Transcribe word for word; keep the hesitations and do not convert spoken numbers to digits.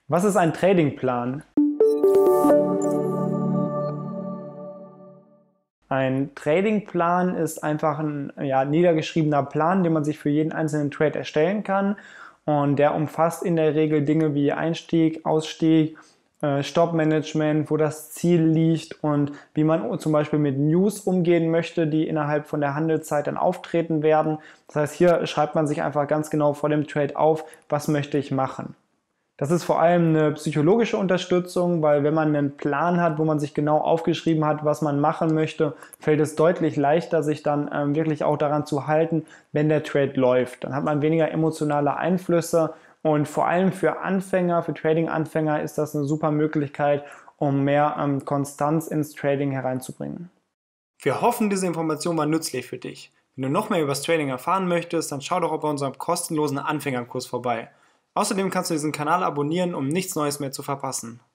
Was ist ein Tradingplan? Ein Tradingplan ist einfach ein ja, niedergeschriebener Plan, den man sich für jeden einzelnen Trade erstellen kann. Und der umfasst in der Regel Dinge wie Einstieg, Ausstieg, äh, Stop-Management, wo das Ziel liegt und wie man zum Beispiel mit News umgehen möchte, die innerhalb von der Handelszeit dann auftreten werden. Das heißt, hier schreibt man sich einfach ganz genau vor dem Trade auf, was möchte ich machen. Das ist vor allem eine psychologische Unterstützung, weil wenn man einen Plan hat, wo man sich genau aufgeschrieben hat, was man machen möchte, fällt es deutlich leichter, sich dann ähm, wirklich auch daran zu halten, wenn der Trade läuft. Dann hat man weniger emotionale Einflüsse und vor allem für Anfänger, für Trading-Anfänger ist das eine super Möglichkeit, um mehr ähm, Konstanz ins Trading hereinzubringen. Wir hoffen, diese Information war nützlich für dich. Wenn du noch mehr über das Trading erfahren möchtest, dann schau doch bei unserem kostenlosen Anfängerkurs vorbei. Außerdem kannst du diesen Kanal abonnieren, um nichts Neues mehr zu verpassen.